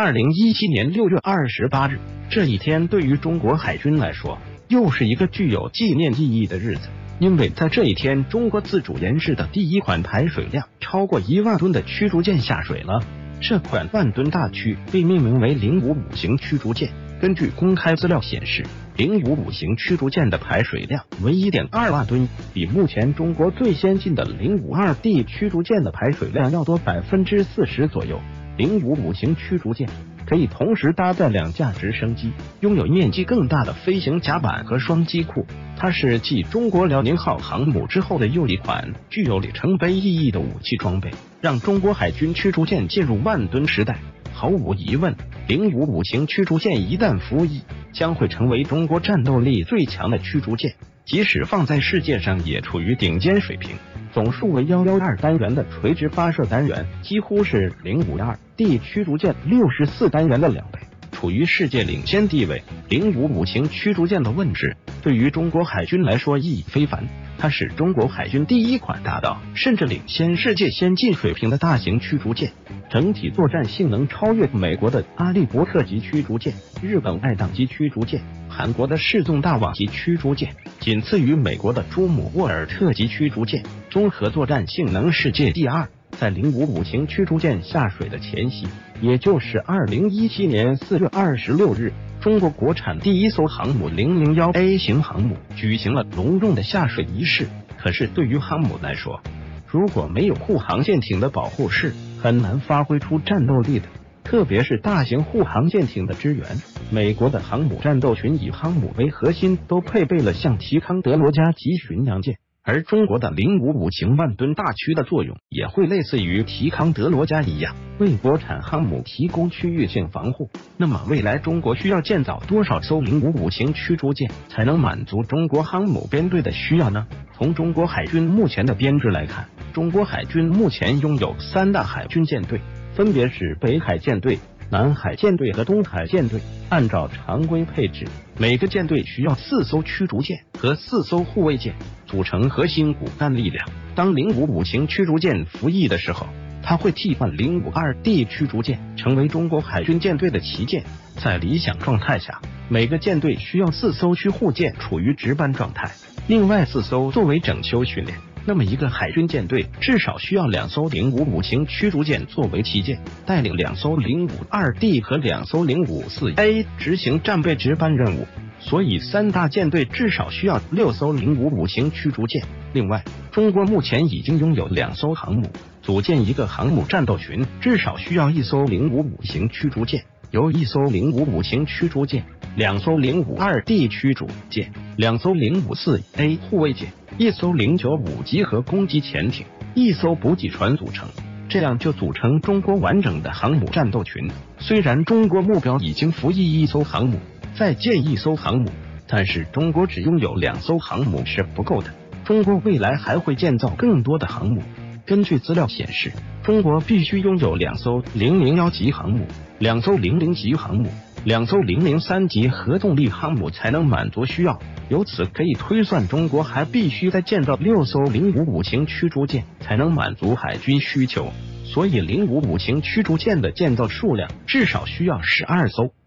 2017年6月28日，这一天对于中国海军来说，又是一个具有纪念意义的日子。因为在这一天，中国自主研制的第一款排水量超过1万吨的驱逐舰下水了。这款万吨大驱被命名为055型驱逐舰。根据公开资料显示，055型驱逐舰的排水量为 1.2 万吨，比目前中国最先进的 052D 驱逐舰的排水量要多 40% 左右。055型驱逐舰可以同时搭载2架直升机，拥有面积更大的飞行甲板和双机库。它是继中国辽宁号航母之后的又一款具有里程碑意义的武器装备，让中国海军驱逐舰进入万吨时代。毫无疑问，055型驱逐舰一旦服役，将会成为中国战斗力最强的驱逐舰，即使放在世界上也处于顶尖水平。总数为112单元的垂直发射单元，几乎是052D 驱逐舰64单元的2倍，处于世界领先地位。055型驱逐舰的问世，对于中国海军来说意义非凡。它是中国海军第一款达到甚至领先世界先进水平的大型驱逐舰，整体作战性能超越美国的阿利伯特级驱逐舰、日本爱宕级驱逐舰、韩国的世宗大王级驱逐舰，仅次于美国的朱姆沃尔特级驱逐舰，综合作战性能世界第2。在055型驱逐舰下水的前夕，也就是2017年4月26日，中国国产第一艘航母001A 型航母举行了隆重的下水仪式。可是对于航母来说，如果没有护航舰艇的保护，是很难发挥出战斗力的，特别是大型护航舰艇的支援。美国的航母战斗群以航母为核心，都配备了像提康德罗加级巡洋舰，而中国的055型万吨大驱的作用也会类似于提康德罗加一样，为国产航母提供区域性防护。那么未来中国需要建造多少艘055型驱逐舰才能满足中国航母编队的需要呢？从中国海军目前的编制来看，中国海军目前拥有3大海军舰队，分别是北海舰队、南海舰队和东海舰队。按照常规配置，每个舰队需要4艘驱逐舰和4艘护卫舰，组成核心骨干力量。当055型驱逐舰服役的时候，它会替换052D 驱逐舰，成为中国海军舰队的旗舰。在理想状态下，每个舰队需要4艘驱护舰处于值班状态，另外4艘作为整修训练。那么一个海军舰队至少需要2艘055型驱逐舰作为旗舰，带领2艘052D 和2艘054A 执行战备值班任务。所以3大舰队至少需要6艘055型驱逐舰。另外，中国目前已经拥有2艘航母，组建一个航母战斗群至少需要1艘055型驱逐舰，由1艘055型驱逐舰、2艘052D 驱逐舰、2艘054A 护卫舰、1艘095集合攻击潜艇、1艘补给船组成，这样就组成中国完整的航母战斗群。虽然中国目标已经服役1艘航母，再建1艘航母，但是中国只拥有2艘航母是不够的，中国未来还会建造更多的航母。根据资料显示，中国必须拥有2艘001级航母、2艘00级航母、2艘003级核动力航母才能满足需要。由此可以推算，中国还必须再建造6艘055型驱逐舰才能满足海军需求。所以055型驱逐舰的建造数量至少需要12艘。